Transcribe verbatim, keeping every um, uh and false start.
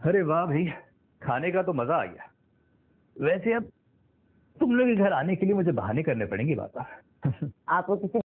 अरे वाह भाई, खाने का तो मजा आ गया। वैसे अब तुम लोग के घर आने के लिए मुझे बहाने करने पड़ेंगे बाबा। आपको किसी